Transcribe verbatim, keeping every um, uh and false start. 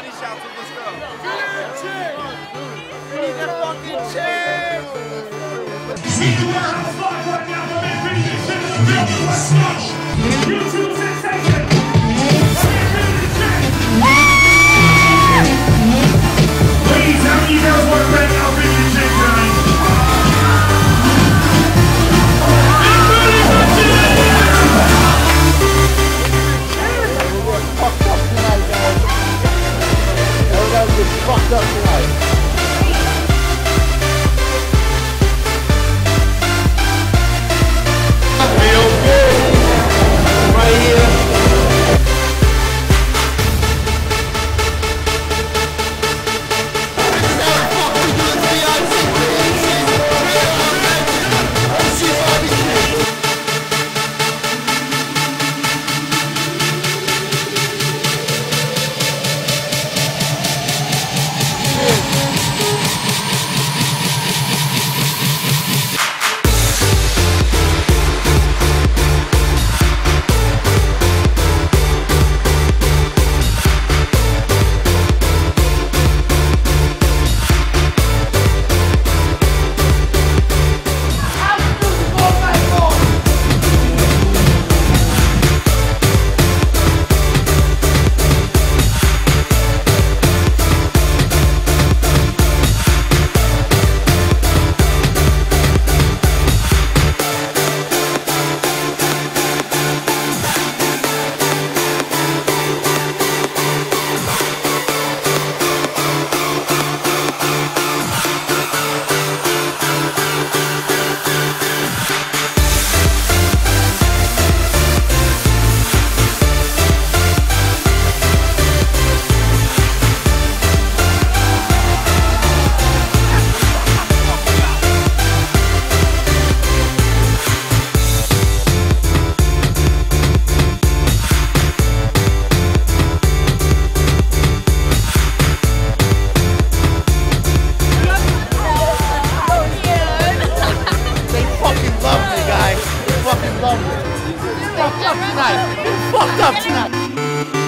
body shots with this girl. Need a fucking chick! See the warehouse live right now from Infinity Gym in the building. Let's go! YouTube sensation! Infinity Gym! Ladies, how many girls want to bet out Infinity Gym tonight? Fucked up tonight, guys. Everybody gets fucked up tonight. Feel good right here. Fucked up tonight. Fucked up tonight.